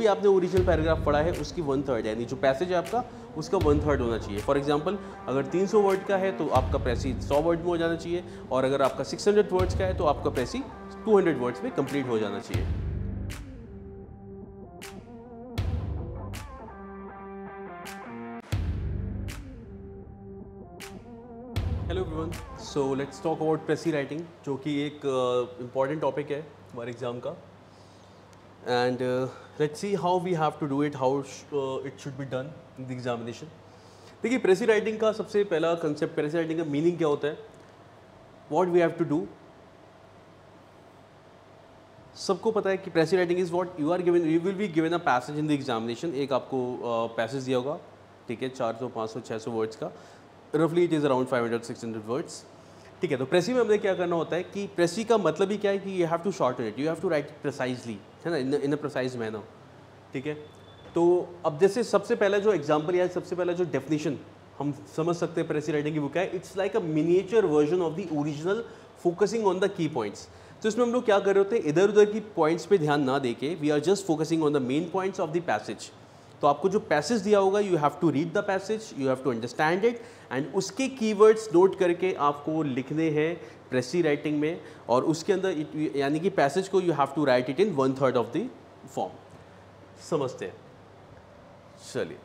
भी आपने original paragraph पढ़ा है उसकी 1/3, यानी जो पैसेज है आपका उसका 1/3 होना चाहिए। फॉर एग्जांपल अगर 300 वर्ड का है तो आपका पैसेज 100 वर्ड में हो जाना चाहिए, और अगर आपका 600 वर्ड्स का है तो आपका पैसेज 200 वर्ड्स में कंप्लीट हो जाना चाहिए। Hello everyone, so let's talk about precis writing, जो कि एक इम्पॉर्टेंट टॉपिक है हमारे एग्ज़ाम का। And let's see how we have to do it, how it should be done in the examination. देखिए, प्रेसी राइटिंग का सबसे पहला कंसेप्ट, प्रेसी राइटिंग का मीनिंग क्या होता है, what we have to do. सबको पता है कि precis writing is what you are given, you will be given a passage in the examination. एक आपको पैसेज दिया होगा, ठीक है, 400, 500, 600 वर्ड्स का, रफली इट इज़ अराउंड 500-600 वर्ड्स, ठीक है। तो प्रेसी में हमने क्या करना होता है कि प्रेसी का मतलब ही क्या है कि you have to shorten it, you have to write precisely, है ना, इन अ प्रिसाइज मैनर, ठीक है। तो अब जैसे सबसे पहला जो एग्जांपल या सबसे पहला जो डेफिनेशन हम समझ सकते हैं प्रेसी राइटिंग की बुक है, it's like a miniature version of the original focusing on the key points. तो इसमें हम लोग क्या कर रहे होते हैं, इधर उधर की पॉइंट्स पे ध्यान ना देके we are just focusing on the main points of the passage. तो आपको जो पैसेज दिया होगा, you have to read the passage, you have to understand it, and उसके कीवर्ड्स नोट करके आपको लिखने हैं प्रेसी राइटिंग में, और उसके अंदर यानी कि पैसेज को you have to write it in 1/3 of the form. समझते हैं, चलिए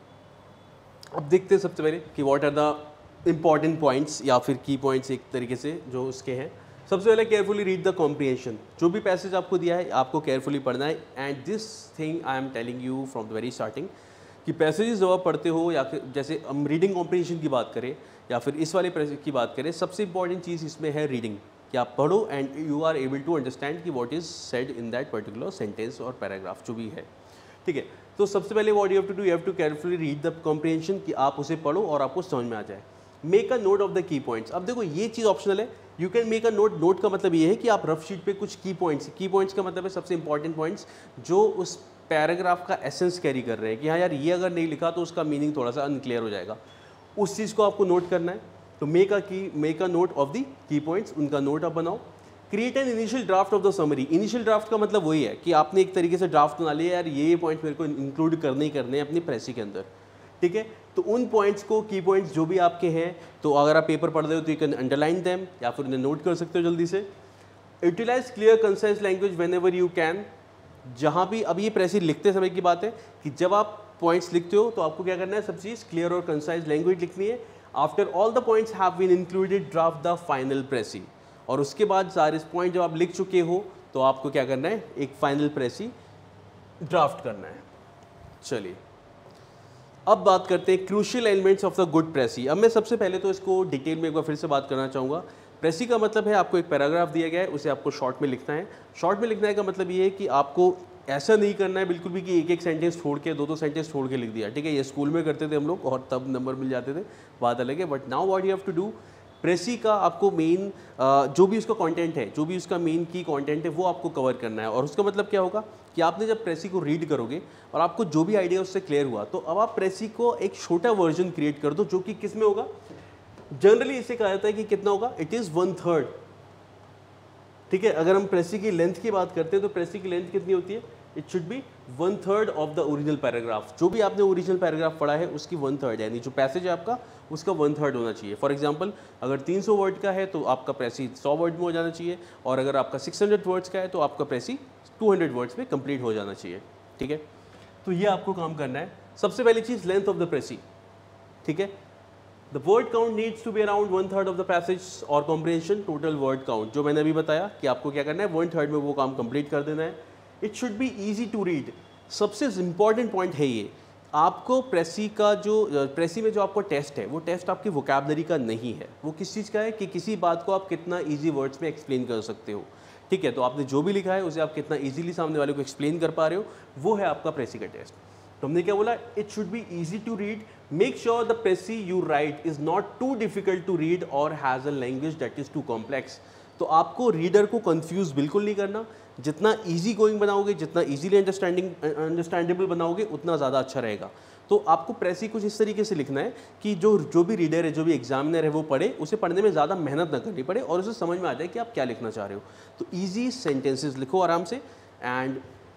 अब देखते हैं सबसे पहले कि what are the important points या फिर की पॉइंट्स एक तरीके से जो उसके हैं। सबसे पहले केयरफुली रीड द कॉम्प्रिहेंशन। जो भी पैसेज आपको दिया है आपको केयरफुली पढ़ना है, and this thing I am telling you from the very starting कि पैसेजेस जब आप पढ़ते हो, या फिर जैसे हम रीडिंग कॉम्प्रिहेंशन की बात करें या फिर इस वाले पैसेज की बात करें, सबसे इंपॉर्टेंट चीज़ इसमें है रीडिंग, कि आप पढ़ो and you are able to understand कि what is said in that particular sentence और पैराग्राफ जो भी है, ठीक है। तो सबसे पहले what you have to do, you have to carefully read the comprehension, कि आप उसे पढ़ो और आपको समझ में आ जाए। Make a note of the key points. अब देखो ये चीज़ ऑप्शनल है, you can make a note. Note का मतलब ये है कि आप रफ शीट पे कुछ की पॉइंट्स का मतलब है सबसे इंपॉर्टेंट पॉइंट्स जो उस पैराग्राफ का एसेंस कैरी कर रहे हैं, कि हाँ यार, ये अगर नहीं लिखा तो उसका मीनिंग थोड़ा सा अनक्लियर हो जाएगा, उस चीज़ को आपको नोट करना है। तो make a note of the key points, उनका नोट आप बनाओ। Create an initial draft of the summary. Initial draft का मतलब वही है कि आपने एक तरीके से ड्राफ्ट बना लिया, यार ये पॉइंट्स मेरे को इंक्लूड करने ही करने हैं अपनी प्रेसी के अंदर, ठीक है। तो उन पॉइंट्स को, की पॉइंट्स जो भी आपके हैं, तो अगर आप पेपर पढ़ रहे हो तो यू कैन अंडरलाइन देम, या फिर उन्हें नोट कर सकते हो जल्दी से। Utilise clear concise language whenever you can. जहाँ भी, अब ये प्रेसी लिखते समय की बात है कि जब आप पॉइंट्स लिखते हो तो आपको क्या करना है, सब चीज़ क्लियर और कंसाइज लैंग्वेज लिखनी है। After all the points have been included, draft the final precis. और उसके बाद सारे पॉइंट जब आप लिख चुके हो तो आपको क्या करना है, एक फाइनल प्रेसी ड्राफ्ट करना है। चलिए अब बात करते हैं crucial elements of the good precis. अब मैं सबसे पहले तो इसको डिटेल में एक बार फिर से बात करना चाहूँगा। प्रेसी का मतलब है आपको एक पैराग्राफ दिया गया है, उसे आपको शॉर्ट में लिखना है। शॉर्ट में लिखने का मतलब ये है कि आपको ऐसा नहीं करना है बिल्कुल भी कि एक एक सेंटेंस छोड़ के, दो सेंटेंस छोड़ के लिख दिया, ठीक है। ये स्कूल में करते थे हम लोग और तब नंबर मिल जाते थे, बात अलग है। But now what you have to do, precis का आपको मेन जो भी उसका कंटेंट है, जो भी उसका मेन की कंटेंट है, वो आपको कवर करना है। और उसका मतलब क्या होगा कि आपने जब प्रेसी को रीड करोगे और आपको जो भी आइडिया उससे क्लियर हुआ, तो अब आप प्रेसी को एक छोटा वर्जन क्रिएट कर दो, जो कि किस में होगा, जनरली इसे कहा जाता है कि कितना होगा, इट इज़ 1/3, ठीक है। अगर हम प्रेसी की लेंथ की बात करते हैं तो प्रेसी की लेंथ कितनी होती है, it should be 1/3 of the original paragraph. जो भी आपने ओरिजिनल पैराग्राफ पढ़ा है उसकी 1/3, यानी जो पैसेज है आपका उसका 1/3 होना चाहिए। फॉर एग्जांपल अगर 300 वर्ड का है तो आपका प्रेसी 100 वर्ड में हो जाना चाहिए, और अगर आपका 600 वर्ड्स का है तो आपका प्रेसी 200 वर्ड्स में कंप्लीट हो जाना चाहिए, ठीक है। तो ये आपको काम करना है। सबसे पहली चीज़, लेंथ ऑफ द प्रेसी, ठीक है। The word count needs to be around 1/3 of the passage और कॉम्प्रिहेंशन टोटल वर्ड काउंट, जो मैंने अभी बताया कि आपको क्या करना है, 1/3 में वो काम कंप्लीट कर देना है। It should be easy to read. सबसे इंपॉर्टेंट पॉइंट है ये, आपको प्रेसी का जो प्रेसी में जो आपको टेस्ट है, वो टेस्ट आपकी वोकैबलरी का नहीं है। वो किस चीज़ का है कि किसी बात को आप कितना ईजी वर्ड्स में एक्सप्लेन कर सकते हो, ठीक है। तो आपने जो भी लिखा है उसे आप कितना ईजिली सामने वाले को एक्सप्लेन कर पा रहे हो, वो है आपका प्रेसी का टेस्ट। तो हमने क्या बोला, it should be easy to read. Make sure the precis you write is not too difficult to read और has a language that is too complex. तो आपको रीडर को कंफ्यूज बिल्कुल नहीं करना। जितना इजी गोइंग बनाओगे, जितना इजीली अंडरस्टैंडेबल बनाओगे, उतना ज़्यादा अच्छा रहेगा। तो आपको प्रेसी कुछ इस तरीके से लिखना है कि जो भी रीडर है, जो भी एग्जामिनर है, वो पढ़े, उसे पढ़ने में ज़्यादा मेहनत ना करनी पड़े और उसे समझ में आ जाए कि आप क्या लिखना चाह रहे हो। तो ईजी सेंटेंसेस लिखो आराम से, एंड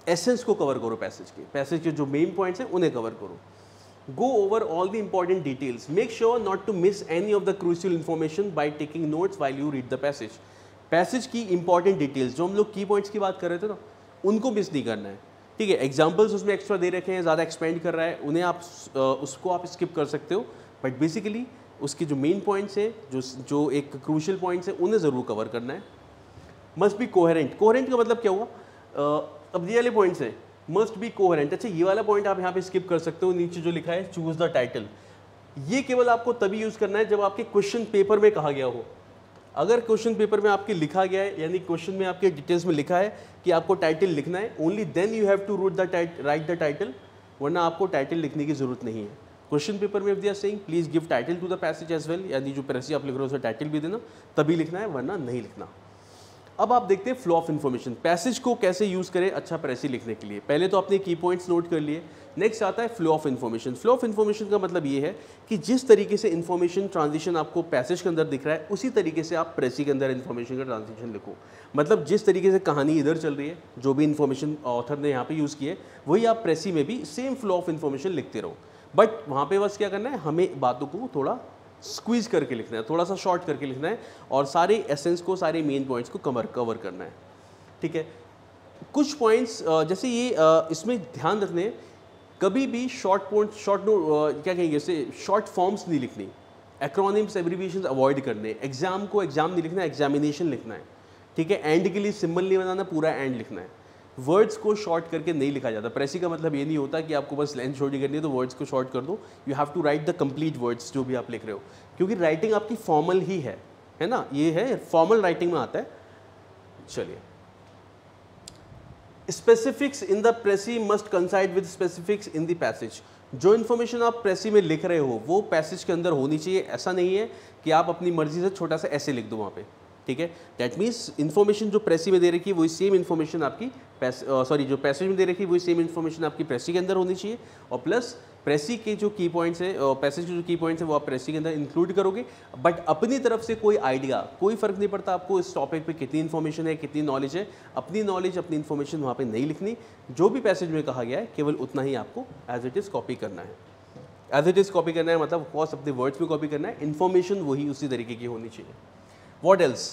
एसेंस को कवर करो पैसेज के जो मेन पॉइंट्स हैं उन्हें कवर करो। Go over all the important details, make sure not to miss any of the crucial information by taking notes while you read the passage की important details जो हम लोग की पॉइंट्स की बात कर रहे थे ना, उनको मिस नहीं करना है, ठीक है। एग्जाम्पल्स उसमें एक्स्ट्रा दे रखे हैं, ज़्यादा एक्सपेंड कर रहा है, उन्हें आप उसको आप स्किप कर सकते हो, बट बेसिकली उसके जो मेन पॉइंट्स हैं, जो एक क्रूशियल पॉइंट्स हैं, उन्हें ज़रूर कवर करना है। मस्ट बी कोहेरेंट, कोहेरेंट का मतलब क्या हुआ, अब ये वाले पॉइंट्स हैं, मस्ट बी कोहेरेंट। अच्छा, ये वाला पॉइंट आप यहाँ पे स्किप कर सकते हो, नीचे जो लिखा है चूज द टाइटल, ये केवल आपको तभी यूज़ करना है जब आपके क्वेश्चन पेपर में कहा गया हो। अगर क्वेश्चन पेपर में आपके लिखा गया है, यानी क्वेश्चन में आपके डिटेल्स में लिखा है कि आपको टाइटल लिखना है, only then you have to write the title, वरना आपको टाइटल लिखने की जरूरत नहीं है। क्वेश्चन पेपर में they are saying please give title to the passage as well, यानी जो पैसेज आप लिख रहे हो उसका टाइटल भी देना, तभी लिखना है, वरना नहीं लिखना। अब आप देखते हैं फ्लो ऑफ इन्फॉर्मेशन, पैसेज को कैसे यूज़ करें अच्छा पैसेज लिखने के लिए। पहले तो आपने की पॉइंट्स नोट कर लिए, नेक्स्ट आता है flow of information. Flow of information का मतलब ये है कि जिस तरीके से इन्फॉर्मेशन ट्रांजिशन आपको पैसेज के अंदर दिख रहा है, उसी तरीके से आप प्रेसी के अंदर इन्फॉर्मेशन का ट्रांजिशन लिखो। मतलब जिस तरीके से कहानी इधर चल रही है, जो भी इन्फॉर्मेशन ऑथर ने यहाँ पे यूज़ की है, वही आप प्रेसी में भी सेम फ्लो ऑफ इन्फॉर्मेशन लिखते रहो। बट वहाँ पे बस क्या करना है, हमें बातों को थोड़ा स्क्वीज करके लिखना है, थोड़ा सा शॉर्ट करके लिखना है, और सारे एसेंस को, सारे मेन पॉइंट्स को कवर करना है, ठीक है। कुछ पॉइंट्स जैसे ये इसमें ध्यान रखने हैं, कभी भी शॉर्ट क्या कहेंगे जैसे शॉर्ट फॉर्म्स नहीं लिखनी, एक्रोनिम्स एब्रीविएशंस अवॉइड करने, एग्जाम को एग्जाम नहीं लिखना, एग्जामिनेशन लिखना है, ठीक है। एंड के लिए सिंबल नहीं बनाना, पूरा एंड लिखना है। वर्ड्स को शॉर्ट करके नहीं लिखा जाता। प्रेसी का मतलब ये नहीं होता कि आपको बस लेंथ छोटी करनी है तो वर्ड्स को शॉर्ट कर दो, you have to write the complete words जो भी आप लिख रहे हो, क्योंकि राइटिंग आपकी फॉर्मल ही है ना, ये है फॉर्मल राइटिंग में आता है। चलिए, specifics in the precis must coincide with specifics in the passage. जो इन्फॉर्मेशन आप प्रेसी में लिख रहे हो वो पैसेज के अंदर होनी चाहिए। ऐसा नहीं है कि आप अपनी मर्जी से छोटा सा ऐसे लिख दो वहाँ पे, ठीक है। दैट मीन्स इन्फॉर्मेशन जो प्रेसी में दे रखी है वही सेम इन्फॉर्मेशन आपकी जो पैसेज में दे रखी है वही सेम इन्फॉर्मेशन आपकी प्रेसी के अंदर होनी चाहिए, और प्लस प्रेसी के जो की पॉइंट्स हैं, पैसेज के जो की पॉइंट्स हैं वो आप प्रेसी के अंदर इंक्लूड करोगे। बट अपनी तरफ से कोई आइडिया, कोई फर्क नहीं पड़ता आपको इस टॉपिक पे कितनी इन्फॉर्मेशन है, कितनी नॉलेज है, अपनी नॉलेज, अपनी इन्फॉर्मेशन वहाँ पे नहीं लिखनी। जो भी पैसेज में कहा गया है केवल उतना ही आपको एज इट इज़ कॉपी करना है। एज इट इज़ कॉपी करना है मतलब ऑफकोर्स अपने वर्ड्स में कॉपी करना है, इन्फॉर्मेशन वही उसी तरीके की होनी चाहिए। What else?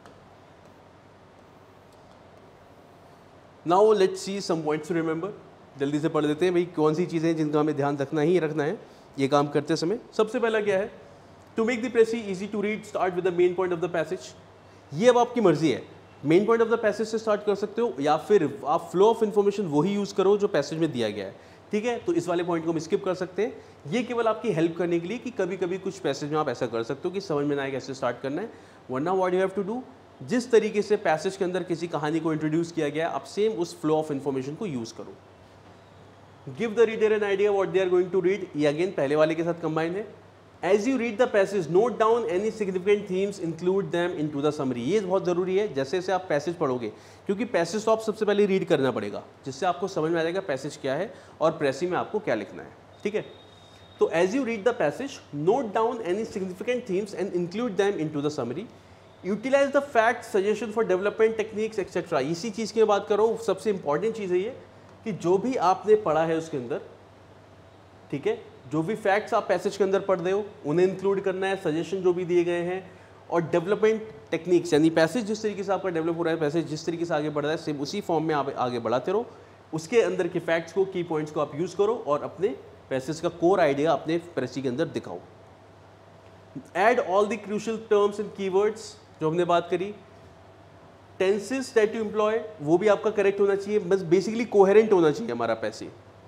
Now let's see some points to remember. जल्दी से पढ़ देते हैं भाई, कौन सी चीज़ें जिनका हमें ध्यान रखना ही रखना है ये काम करते समय। सबसे पहला क्या है, to make the precis easy to read start with the main point of the passage. ये अब आपकी मर्जी है, main point of the passage से स्टार्ट कर सकते हो, या फिर आप फ्लो ऑफ इन्फॉर्मेशन वही यूज़ करो जो पैसेज में दिया गया है, ठीक है। तो इस वाले पॉइंट को हम स्किप कर सकते हैं। ये केवल आपकी हेल्प करने के लिए कि कभी कभी कुछ पैसेज में आप ऐसा कर सकते हो कि समझ में ना आए कैसे स्टार्ट करना है, वरना what you have to do, जिस तरीके से पैसेज के अंदर किसी कहानी को इंट्रोड्यूस किया गया है आप सेम उस फ्लो ऑफ इन्फॉर्मेशन को यूज़ करो। Give the reader an idea what they are going to read, ये अगेन पहले वाले के साथ कंबाइन है। As you read the passage note down any significant themes, include them into the summary. ये बहुत ज़रूरी है जैसे जैसे आप पैसेज पढ़ोगे, क्योंकि पैसेज तो आप सबसे पहले रीड करना पड़ेगा जिससे आपको समझ में आ जाएगा पैसेज क्या है और प्रेसी में आपको क्या लिखना है, ठीक है। तो as you read the passage note down any significant themes and include them into the summary. Utilise the fact, suggestion for development techniques etcetera. इसी चीज़ की मैं बात कर रहा हूँ, सबसे इंपॉर्टेंट चीज़ है ये कि जो भी आपने पढ़ा है उसके अंदर, ठीक है, जो भी फैक्ट्स आप पैसेज के अंदर पढ़ रहे हो उन्हें इंक्लूड करना है, सजेशन जो भी दिए गए हैं, और डेवलपमेंट टेक्निक्स यानी पैसेज जिस तरीके से आपका डेवलप हो रहा है, पैसेज जिस तरीके से आगे बढ़ रहा है, सेम उसी फॉर्म में आप आगे बढ़ाते रहो। उसके अंदर के फैक्ट्स को, की पॉइंट्स को आप यूज़ करो और अपने पैसेज का कोर आइडिया अपने प्रेसी के अंदर दिखाओ। Add all the crucial terms and keywords जो हमने बात करी। टेंसेस दैट यू एम्प्लॉय वो भी आपका करेक्ट होना चाहिए, बस बेसिकली कोहेरेंट होना चाहिए हमारा precis.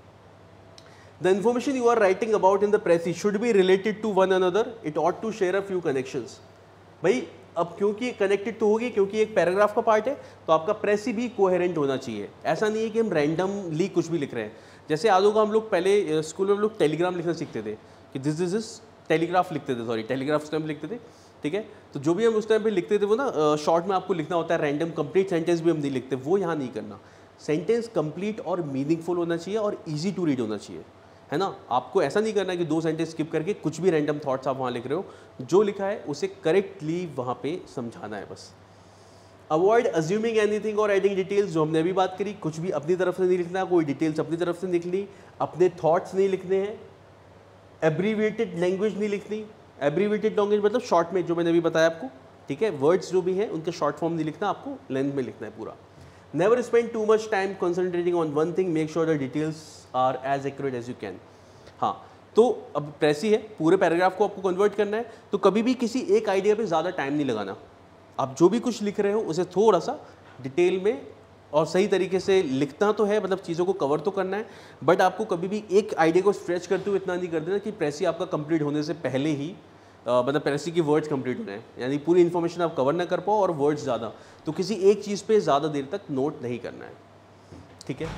The information you are writing about in the precis should be related to one another, it ought to share a few connections. भाई अब क्योंकि कनेक्टेड तो होगी, क्योंकि एक पैराग्राफ का पार्ट है, तो आपका प्रेसी भी कोहेरेंट होना चाहिए। ऐसा नहीं है कि हम रैंडमली कुछ भी लिख रहे हैं। जैसे आदों का हम लोग पहले स्कूल में हम लोग टेलीग्राम लिखना सीखते थे कि दिस इज टेलीग्राफ लिखते थे, सॉरी टेलीग्राफ स्टैम्प लिखते थे, ठीक है। तो जो भी हम उस टाइम पे लिखते थे वो ना शॉर्ट में आपको लिखना होता है, रैंडम कंप्लीट सेंटेंस भी हम नहीं लिखते, वो यहाँ नहीं करना। सेंटेंस कंप्लीट और मीनिंगफुल होना चाहिए और इजी टू रीड होना चाहिए, है ना। आपको ऐसा नहीं करना कि 2 सेंटेंस स्किप करके कुछ भी रैंडम थॉट्स आप वहाँ लिख रहे हो, जो लिखा है उसे करेक्टली वहाँ पे समझाना है बस। अवॉइड अज्यूमिंग एनीथिंग और एडिंग डिटेल्स, जो हमने अभी बात करी, कुछ भी अपनी तरफ से नहीं लिखना, कोई डिटेल्स अपनी तरफ से नहीं लिखनी, अपने थॉट्स नहीं लिखने हैं, एब्रीविएटेड लैंग्वेज नहीं लिखनी। एब्रीविएटेड लैंग्वेज मतलब शॉर्ट में, जो मैंने अभी बताया आपको, ठीक है, वर्ड्स जो भी हैं उनके शॉर्ट फॉर्म नहीं लिखना, आपको लेंथ में लिखना है पूरा। Never spend too much time concentrating on one thing, make sure the details are as accurate as you can. हाँ, तो अब प्रेसी है, पूरे पैराग्राफ को आपको कन्वर्ट करना है, तो कभी भी किसी एक आइडिया पे ज़्यादा टाइम नहीं लगाना। आप जो भी कुछ लिख रहे हो उसे थोड़ा सा डिटेल में और सही तरीके से लिखना तो है, मतलब चीज़ों को कवर तो करना है, बट आपको कभी भी एक आइडिया को स्ट्रेच करते हुए इतना नहीं कर देना कि प्रेसी आपका कंप्लीट होने से पहले ही मतलब प्रेसी की वर्ड्स कंप्लीट होने हैं, यानी पूरी इन्फॉर्मेशन आप कवर ना कर पाओ और वर्ड्स ज़्यादा, तो किसी एक चीज़ पे ज़्यादा देर तक नोट नहीं करना है, ठीक है।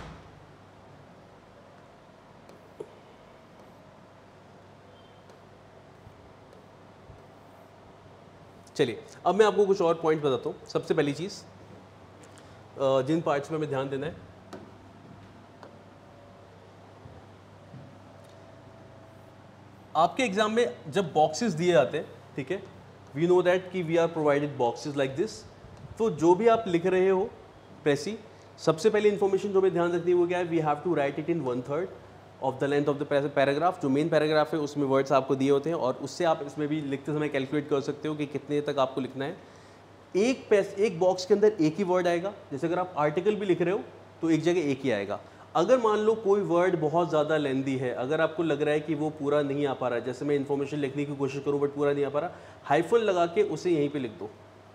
चलिए अब मैं आपको कुछ और पॉइंट बताता हूँ। सबसे पहली चीज़, जिन पार्ट्स में हमें ध्यान देना है, आपके एग्जाम में जब बॉक्सेस दिए जाते हैं, ठीक है, वी नो दैट कि we are provided boxes like this, तो जो भी आप लिख रहे हो प्रेसी, सबसे पहले इन्फॉर्मेशन जो हमें ध्यान रखनी है वो क्या है, we have to write it in 1/3 of the length of the paragraph. जो मेन पैराग्राफ है उसमें वर्ड्स आपको दिए होते हैं, और उससे आप इसमें भी लिखते समय कैलकुलेट कर सकते हो कि कितने तक आपको लिखना है। एक बॉक्स के अंदर एक ही वर्ड आएगा, जैसे अगर आप आर्टिकल भी लिख रहे हो तो एक जगह एक ही आएगा। अगर मान लो कोई वर्ड बहुत ज़्यादा लेंदी है, अगर आपको लग रहा है कि वो पूरा नहीं आ पा रहा है, जैसे मैं इन्फॉर्मेशन लिखने की कोशिश करूँ बट पूरा नहीं आ पा रहा, हाइफन लगा के उसे यहीं पे लिख दो,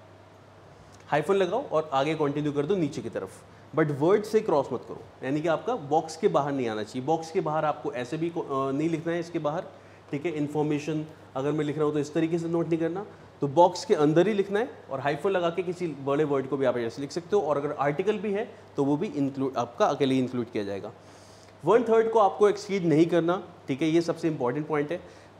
हाइफन लगाओ और आगे कंटिन्यू कर दो नीचे की तरफ, बट वर्ड से क्रॉस मत करो, यानी कि आपका बॉक्स के बाहर नहीं आना चाहिए। बॉक्स के बाहर आपको ऐसे भी नहीं लिखना है, इसके बाहर, ठीक है। इन्फॉर्मेशन अगर मैं लिख रहा हूँ तो इस तरीके से नोट नहीं करना, तो बॉक्स के अंदर ही लिखना है, और हाइफन लगा के किसी बड़े वर्ड को भी आप ऐसे लिख सकते हो, और अगर आर्टिकल भी है तो वो भी इंक्लूड, आपका अकेले इंक्लूड किया जाएगा। 1/3 को आपको एक्सीड नहीं करना, ठीक है, ये सबसे इंपॉर्टेंट पॉइंट है।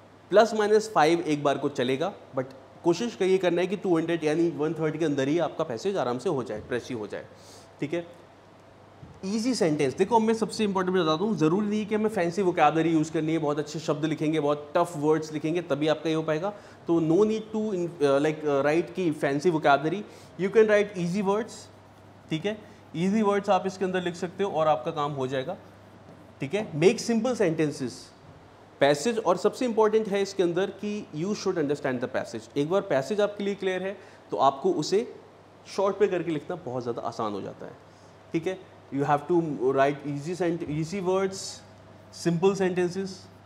±5 एक बार को चलेगा, बट कोशिश ये करना है कि 200 यानी 1/3 के अंदर ही आपका पैसेज आराम से हो जाए, प्रेसी हो जाए, ठीक है। ईजी सेंटेंस, देखो मैं सबसे इंपॉर्टेंट बताता हूँ, ज़रूरी नहीं कि हमें फैंसी वोकैबुलरी यूज़ करनी है, बहुत अच्छे शब्द लिखेंगे, बहुत टफ वर्ड्स लिखेंगे तभी आपका ये हो पाएगा, तो no need to like write की fancy vocabulary, you can write easy words, ठीक है, ईजी वर्ड्स आप इसके अंदर लिख सकते हो और आपका काम हो जाएगा, ठीक है। मेक सिंपल सेंटेंसेस, पैसेज, और सबसे इंपॉर्टेंट है इसके अंदर कि you should understand the passage. एक बार पैसेज आपके लिए क्लियर है तो आपको उसे शॉर्ट पे करके लिखना बहुत ज़्यादा आसान हो जाता है, ठीक है। You have to write easy words, simple sentences.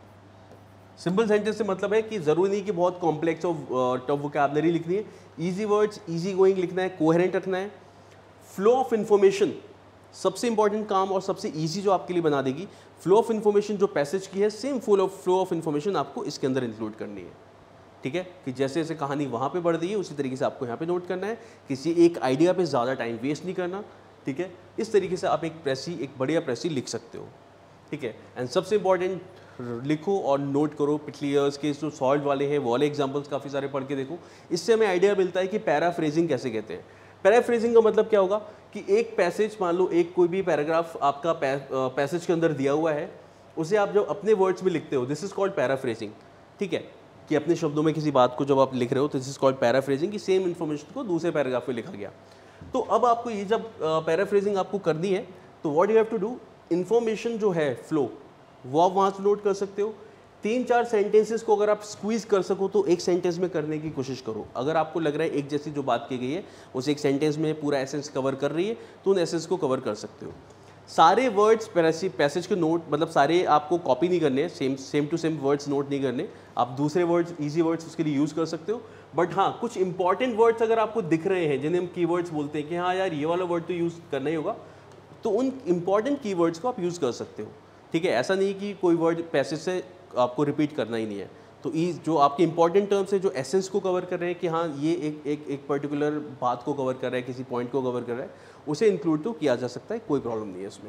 Simple sentence से मतलब है कि ज़रूरी नहीं कि बहुत कॉम्प्लेक्स और टफ वोकैबुलरी लिखनी है, ईजी वर्ड्स, ईजी गोइंग लिखना है, कोहेरेंट रखना है। फ्लो ऑफ इन्फॉर्मेशन सबसे इंपॉर्टेंट काम और सबसे ईजी जो आपके लिए बना देगी। फ्लो ऑफ इन्फॉर्मेशन जो पैसेज की है, सेम फ्लो ऑफ इन्फॉर्मेशन आपको इसके अंदर इंक्लूड करनी है, ठीक है, कि जैसे जैसे कहानी वहाँ पे बढ़ रही है उसी तरीके से आपको यहाँ पे नोट करना है, किसी एक आइडिया पे ज़्यादा टाइम वेस्ट नहीं करना, ठीक है। इस तरीके से आप एक बढ़िया प्रेसी लिख सकते हो, ठीक है। एंड सबसे इंपॉर्टेंट, लिखो और नोट करो पिछले ईयर्स के जो सॉल्व वाले हैं वो वाले एग्जाम्पल्स काफ़ी सारे पढ़ के देखो, इससे हमें आइडिया मिलता है कि पैराफ्रेजिंग कैसे कहते हैं। पैराफ्रेजिंग का मतलब क्या होगा कि एक पैसेज, मान लो एक कोई भी पैराग्राफ आपका पैसेज के अंदर दिया हुआ है, उसे आप जब अपने वर्ड्स में लिखते हो, दिस इज कॉल्ड पैराफ्रेजिंग, ठीक है, कि अपने शब्दों में किसी बात को जब आप लिख रहे हो तो दिस इज कॉल्ड पैराफ्रेजिंग, कि सेम इन्फॉर्मेशन को दूसरे पैराग्राफ में लिखा गया। तो अब आपको ये जब पैराफ्रेजिंग आपको करनी है तो what you have to do, information जो है फ्लो वो आप वहाँ से नोट कर सकते हो। 3-4 सेंटेंसेस को अगर आप स्क्वीज कर सको तो एक सेंटेंस में करने की कोशिश करो। अगर आपको लग रहा है एक जैसी जो बात की गई है उस एक सेंटेंस में पूरा एसेंस कवर कर रही है तो उन एसेंस को कवर कर सकते हो। सारे वर्ड्स पैसेज के नोट, मतलब सारे आपको कॉपी नहीं करने, same to same words note नहीं करने, आप दूसरे वर्ड्स, ईजी वर्ड्स उसके लिए यूज़ कर सकते हो। बट हाँ, कुछ इंपॉर्टेंट वर्ड्स अगर आपको दिख रहे हैं जिन्हें हम कीवर्ड्स बोलते हैं कि हाँ यार ये वाला वर्ड तो यूज़ करना ही होगा, तो उन इंपॉर्टेंट कीवर्ड्स को आप यूज़ कर सकते हो, ठीक है। ऐसा नहीं कि कोई वर्ड पैसेज से आपको रिपीट करना ही नहीं है, तो जो आपके इंपॉर्टेंट टर्म्स है जो एसेंस को कवर कर रहे हैं कि हाँ ये एक पर्टिकुलर बात को कवर कर रहा है, किसी पॉइंट को कवर कर रहा है, उसे इंक्लूड तो किया जा सकता है, कोई प्रॉब्लम नहीं है उसमें।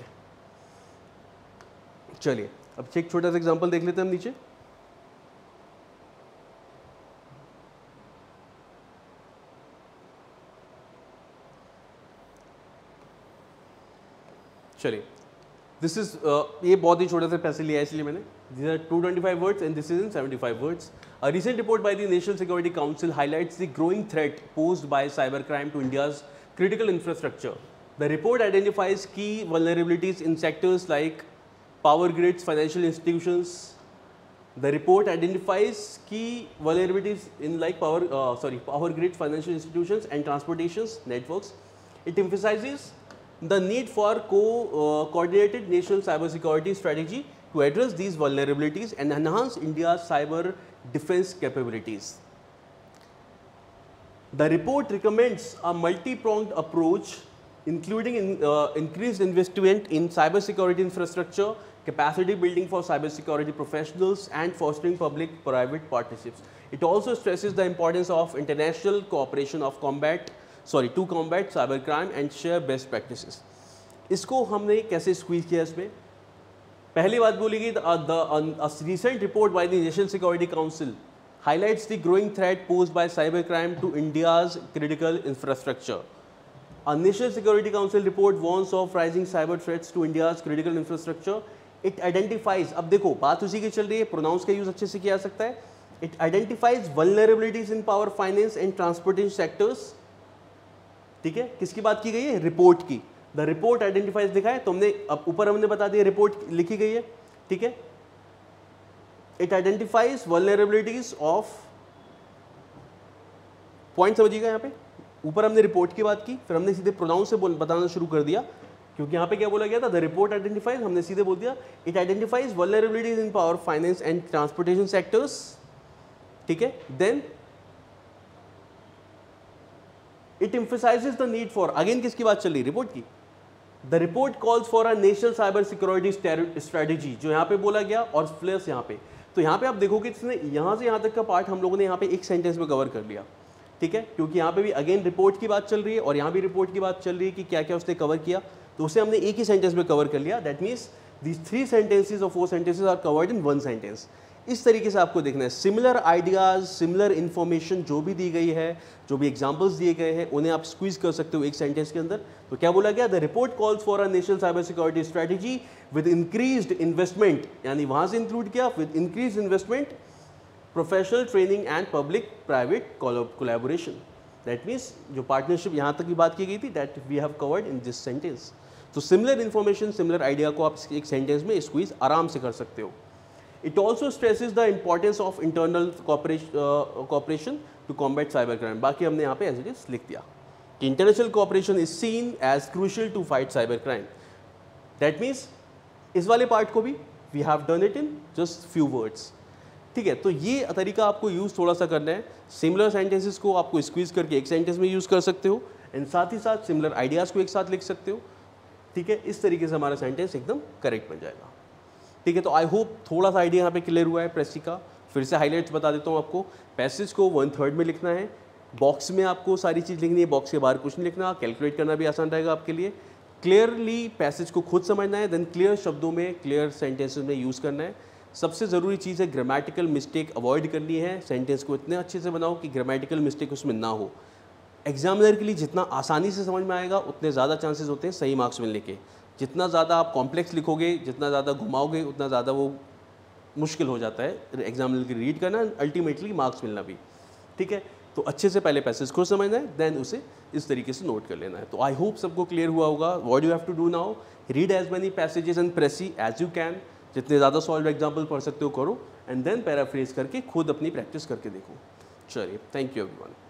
चलिए अब एक छोटा सा एग्जांपल देख लेते हैं हम नीचे। चलिए दिस इज ये बहुत ही छोटा सा पैसे लिया है इसलिए मैंने, these are 225 words and this is in 75 words. A recent report by the National Security Council highlights the growing threat posed by cybercrime to India's critical infrastructure. The report identifies key vulnerabilities in sectors like power grids, financial institutions. The report identifies key vulnerabilities in like power grids, financial institutions, and transportation networks. It emphasizes the need for coordinated national cybersecurity strategy to address these vulnerabilities and enhance India's cyber defense capabilities. The report recommends a multi-pronged approach, including increased investment in cybersecurity infrastructure, capacity building for cybersecurity professionals, and fostering public-private partnerships. It also stresses the importance of international cooperation to combat cybercrime and share best practices. इसको हमने कैसे squeeze किया इसमें? पहली बात बोली गई, a recent report by the National Security Council highlights the growing threat posed by cybercrime to India's critical infrastructure. A National Security Council report warns of rising cyber threats to India's critical infrastructure. It identifies, अब देखो बात उसी की चल रही है, pronounce का use अच्छे से किया जा सकता है. It identifies vulnerabilities in power, finance and transportation sectors. ठीक है, किसकी बात की गई है? रिपोर्ट की. द रिपोर्ट आइडेंटिफाइज लिखा है, तो हमने अब ऊपर हमने बता दिया रिपोर्ट लिखी गई है. ठीक है, it identifies vulnerabilities of, point समझिएगा. यहाँ पे ऊपर हमने रिपोर्ट की बात की, फिर हमने सीधे प्रोनाउंस से बताना शुरू कर दिया, क्योंकि यहाँ पे क्या बोला गया था? द रिपोर्ट आइडेंटिफाइज, हमने सीधे बोल दिया it identifies vulnerabilities in power, finance and transportation sectors. ठीक है, then it emphasises the need for, again किसकी बात चल रही? रिपोर्ट की. The report calls for a national cyber security strategy, जो यहाँ पे बोला गया, और प्लस यहाँ पे, तो यहाँ पे आप देखोगे इसने यहाँ से यहाँ तक का पार्ट हम लोगों ने यहाँ पे एक सेंटेंस में कवर कर लिया. ठीक है, क्योंकि यहाँ पे भी अगेन रिपोर्ट की बात चल रही है और यहाँ भी रिपोर्ट की बात चल रही है कि क्या क्या उसने कवर किया, तो उसे हमने एक ही सेंटेंस में कवर कर लिया. दैट मीन्स दीज 3 sentences और 4 sentences are covered in 1 sentence. इस तरीके से आपको देखना है. सिमिलर आइडियाज, सिमिलर इन्फॉर्मेशन जो भी दी गई है, जो भी एग्जांपल्स दिए गए हैं, उन्हें आप स्क्वीज कर सकते हो एक सेंटेंस के अंदर. तो क्या बोला गया? The report calls for a national cyber security strategy with increased investment, यानी वहां से इंक्लूड किया, with increased investment, professional training and public private collaboration. That means जो पार्टनरशिप यहाँ तक की बात की गई थी, that we have covered in this sentence. तो सिमिलर इन्फॉर्मेशन, सिमिलर आइडिया को आप एक सेंटेंस में स्क्वीज आराम से कर सकते हो. It also stresses the importance of internal cooperation to combat cybercrime. बाकी हमने यहाँ पे as it is लिख दिया कि international cooperation is seen as crucial to fight cybercrime. That means इस वाले पार्ट को भी we have done it in just few words. ठीक है, तो ये तरीका आपको यूज़ थोड़ा सा करना है. सिमिलर सेंटेंसेस को आपको स्क्वीज करके एक सेंटेंस में यूज़ कर सकते हो, एंड साथ ही साथ सिमिलर आइडियाज़ को एक साथ लिख सकते हो. ठीक है, इस तरीके से हमारा सेंटेंस एकदम करेक्ट बन जाएगा. ठीक है, तो आई होप थोड़ा सा आइडिया यहाँ पे क्लियर हुआ है प्रेसी का. फिर से हाइलाइट्स बता देता हूँ आपको. पैसेज को 1/3 में लिखना है, बॉक्स में आपको सारी चीज़ लिखनी है, बॉक्स के बाहर कुछ नहीं लिखना. कैलकुलेट करना भी आसान रहेगा आपके लिए. क्लियरली पैसेज को खुद समझना है, देन क्लियर शब्दों में, क्लियर सेंटेंसेस में यूज़ करना है. सबसे ज़रूरी चीज़ है ग्रामेटिकल मिस्टेक अवॉइड करनी है. सेंटेंस को इतने अच्छे से बनाओ कि ग्रामेटिकल मिस्टेक उसमें ना हो. एग्जामिनर के लिए जितना आसानी से समझ में आएगा, उतने ज़्यादा चांसेस होते हैं सही मार्क्स मिलने के. जितना ज़्यादा आप कॉम्प्लेक्स लिखोगे, जितना ज़्यादा घुमाओगे, उतना ज़्यादा वो मुश्किल हो जाता है एग्जामिनर की रीड करना, अल्टीमेटली मार्क्स मिलना भी. ठीक है, तो अच्छे से पहले पैसेज को समझना है, देन उसे इस तरीके से नोट कर लेना है. तो आई होप सबको क्लियर हुआ होगा. What you have to do now, read as many passages and precis as you can. जितने ज़्यादा सॉल्व एग्जाम्पल पढ़ सकते हो करो, एंड देन पैराफ्रेज करके खुद अपनी प्रैक्टिस करके देखो. चलिए, थैंक यू एवरीवन.